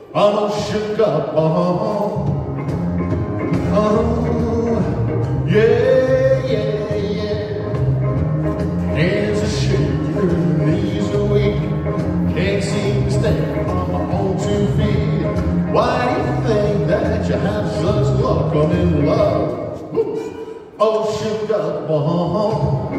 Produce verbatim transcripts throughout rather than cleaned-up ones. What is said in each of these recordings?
all shook up, oh, oh, yeah, yeah, yeah. Hands are shaking, knees are weak, can't seem to stand on my own two feet. Why do you think that you have such luck? I'm in love, woo. All shook up, oh,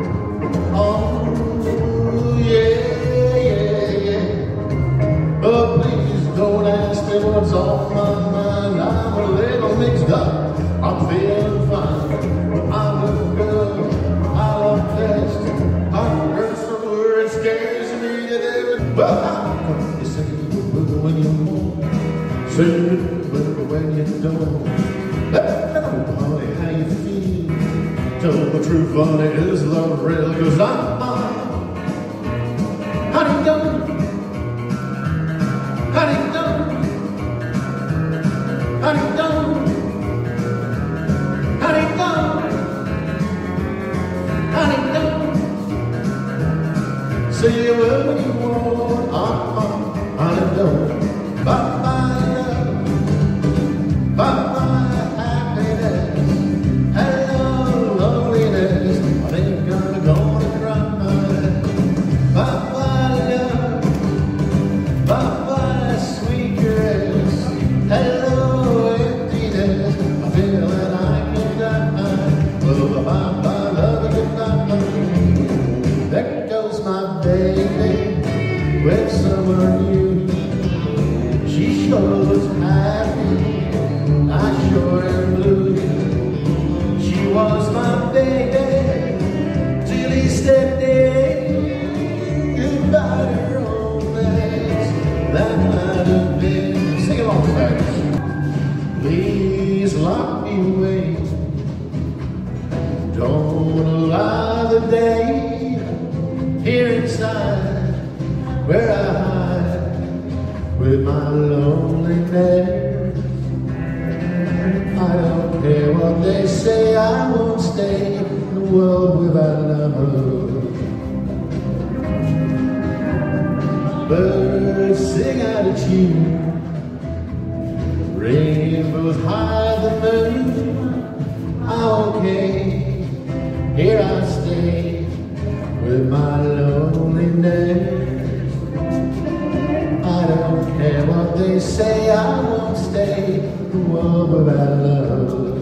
oh, yeah, yeah, yeah. Oh, please don't ask me what's on my mind. I'm a little mixed up, I'm feeling fine. I look good, I love best. I heard some word scares me to death. Well, how come you say it when you want? Say it when you don't. Let me know, honey, how you feel. Tell the truth, honey, is love real? Cause I'm, I'm honey, don't. Honey, don't. Honey, don't. Honey, don't. Honey, don't. Say it when you want. Uh-uh. Honey, don't. Bye-bye, love. Bye-bye, happiness. Hello, loneliness. I ain't gonna gonna cry. Bye-bye, love. Bye-bye, sweet caress. Hello, emptiness. I feel that I can die. Oh, bye-bye, love, goodbye. There goes my baby with someone new. She sure was happy, I sure am blue. She was my baby till he stepped in. Goodbye to romance, that might have been. Sing along, folks. Please lock me away. Don't allow the day here inside where I hide with my loneliness. I don't care what they say, I won't stay in the world without love. Birds sing out a tune, rainbows hide the moon. I'm okay, here I stay with my loneliness. I don't care what they say, I won't stay in the world without love.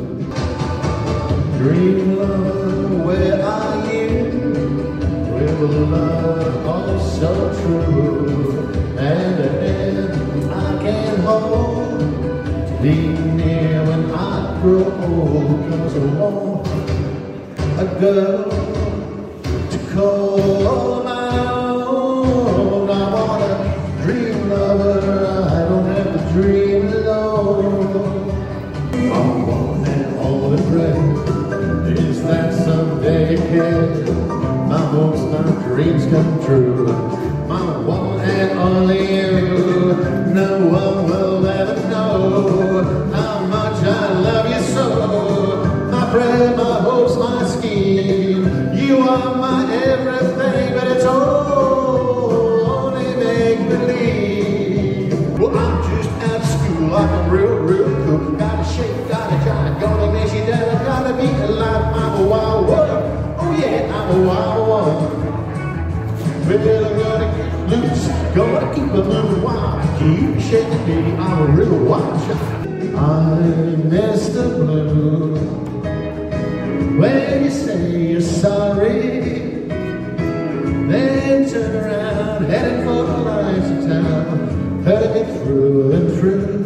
Dream lover, where are you? With a love oh so true, and a hand I can hold to be near when I grow old. Cause I want a girl to call my own. I want a dream lover, I don't have to dream alone. I want and all I pray is that someday, kid, my hopes, my dreams come true. My one and only you, no one will ever know how much I love you so. My prayer, my hopes, my scheme, you are my everything, but it's only make-believe. Well, I'm just out of school, like I'm real, real cool. Gotta shake, gotta try, gonna miss you down, I gotta be alive. I'm a wild one, oh yeah, I'm a wild one. Well, I'm gonna get loose, gonna keep a moving wild. Keep shaking, baby, I'm a real wild child. I'm Mister Blue. When you say you're sorry, then turn around, heading for the lights of town, heard it through and through.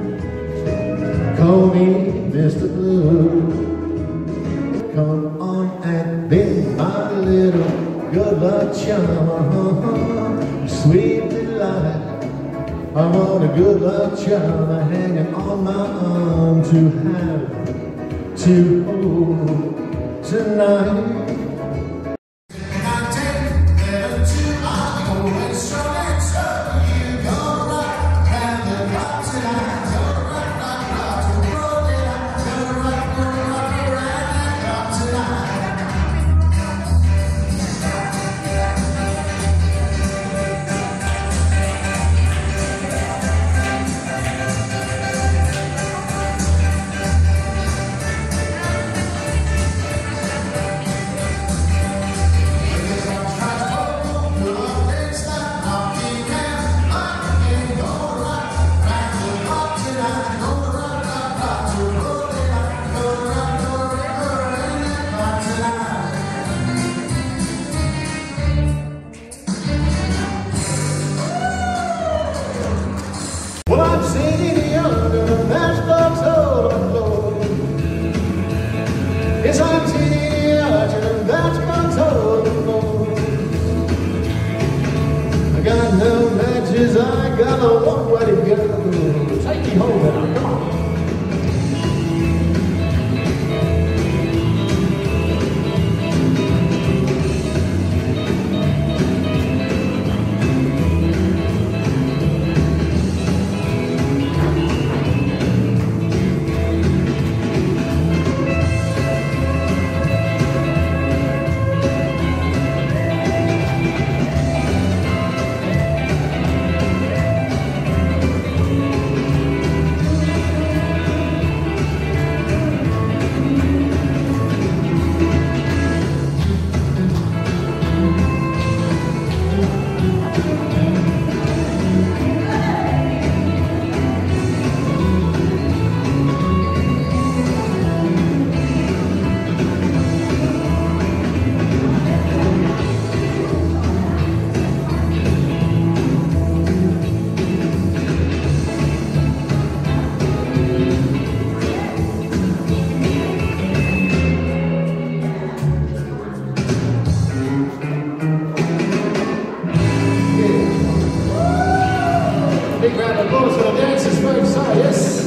Call me Mister Blue. Come on and be my little good luck charm, sweet delight. I want a good luck charm hanging on my arm to have, to hold tonight. I got a long way to go. Take me home now, come on. Big round of applause for the dancers, folks. Oh, yes.